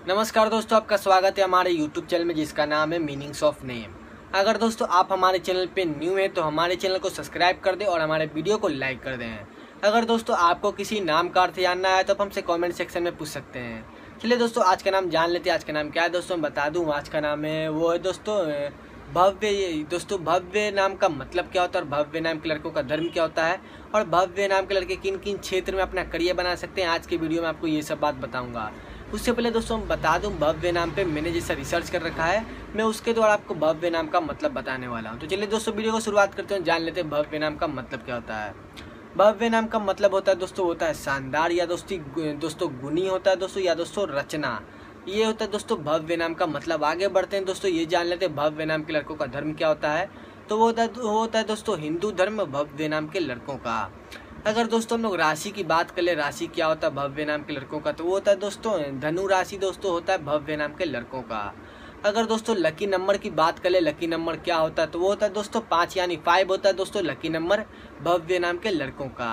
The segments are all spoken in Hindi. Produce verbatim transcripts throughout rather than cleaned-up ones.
नमस्कार दोस्तों, आपका स्वागत है हमारे यूट्यूब चैनल में जिसका नाम है मीनिंग्स ऑफ नेम। अगर दोस्तों आप हमारे चैनल पे न्यू हैं तो हमारे चैनल को सब्सक्राइब कर दें और हमारे वीडियो को लाइक कर दें। अगर दोस्तों आपको किसी नाम का अर्थ जानना है तो आप हमसे कमेंट सेक्शन में पूछ सकते हैं। चलिए दोस्तों आज का नाम जान लेते हैं। आज का नाम क्या है दोस्तों, मैं बता दूँ। आज का नाम है वो है दोस्तों भव्य। दोस्तों भव्य नाम का मतलब क्या होता है और भव्य नाम के लड़कों का धर्म क्या होता है और भव्य नाम के लड़के किन किन क्षेत्र में अपना करियर बना सकते हैं, आज के वीडियो में आपको ये सब बात बताऊंगा। उससे पहले दोस्तों मैं बता दूं, भव्य नाम पे मैंने जैसा रिसर्च कर रखा है मैं उसके द्वारा आपको भव्य नाम का मतलब बताने वाला हूं। तो चलिए दोस्तों वीडियो को शुरुआत करते हैं, जान लेते हैं भव्य नाम का मतलब क्या होता है। भव्य नाम का मतलब होता है दोस्तों होता है शानदार या दोस्ती दोस्तों गुणी होता है दोस्तों या दोस्तों रचना, ये होता है दोस्तों भव्य नाम का मतलब। आगे बढ़ते हैं दोस्तों, ये जान लेते हैं भव्य नाम के लड़कों का धर्म क्या होता है। तो वो होता है वो होता है दोस्तों हिंदू धर्म भव्य नाम के लड़कों का। अगर दोस्तों हम लोग राशि की बात कर ले, राशि क्या होता है भव्य नाम के लड़कों का, तो वो होता है दोस्तों धनु राशि दोस्तों होता है भव्य नाम के लड़कों का। अगर दोस्तों लकी नंबर की बात कर ले, लकी नंबर क्या होता है, तो वो होता है दोस्तों पाँच यानी फाइव होता है दोस्तों लकी नंबर भव्य नाम के लड़कों का।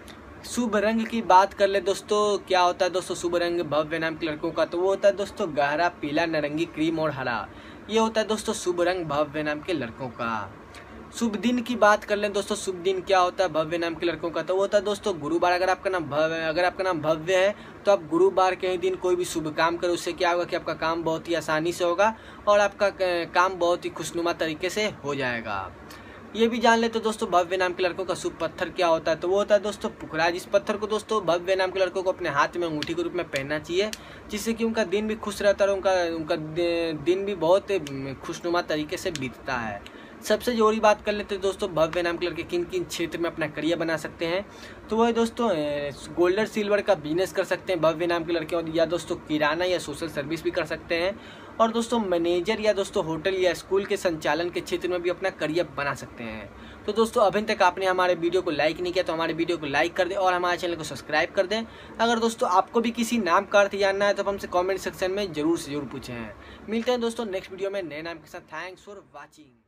शुभ रंग की बात कर ले दोस्तों, क्या होता है दोस्तों शुभ रंग भव्य नाम के लड़कों का, तो वो होता है दोस्तों गहरा पीला, नारंगी, क्रीम और हरा, ये होता है दोस्तों शुभ रंग भव्य नाम के लड़कों का। शुभ दिन की बात कर लें दोस्तों, शुभ दिन क्या होता है भव्य नाम के लड़कों का, तो वो होता है दोस्तों गुरुवार। अगर आपका नाम भव्य अगर आपका नाम भव्य है तो आप गुरुवार के ही दिन कोई भी शुभ काम करें, उससे क्या होगा कि आपका काम बहुत ही आसानी से होगा और आपका काम बहुत ही खुशनुमा तरीके से हो जाएगा। ये भी जान लेते तो दोस्तों भव्य नाम के लड़कों का शुभ पत्थर क्या होता है, तो वो होता है दोस्तों पुखराज। इस पत्थर को दोस्तों भव्य नाम के लड़कों को अपने हाथ में अंगूठी के रूप में पहनना चाहिए, जिससे कि उनका दिन भी खुश रहता है और उनका उनका दिन भी बहुत खुशनुमा तरीके से बीतता है। सबसे जरूरी बात कर लेते हैं दोस्तों भव्य नाम के लड़के किन किन क्षेत्र में अपना करियर बना सकते हैं, तो वह दोस्तों गोल्ड सिल्वर का बिजनेस कर सकते हैं भव्य नाम के लड़के, और या दोस्तों किराना या सोशल सर्विस भी कर सकते हैं, और दोस्तों मैनेजर या दोस्तों होटल या स्कूल के संचालन के क्षेत्र में भी अपना करियर बना सकते हैं। तो दोस्तों अभी तक आपने हमारे वीडियो को लाइक नहीं किया तो हमारे वीडियो को लाइक कर दें और हमारे चैनल को सब्सक्राइब कर दें। अगर दोस्तों आपको भी किसी नाम का अर्थ जानना है तो हमसे कमेंट सेक्शन में जरूर से जरूर पूछें। मिलते हैं दोस्तों नेक्स्ट वीडियो में नए नाम के साथ। Thanks for watching.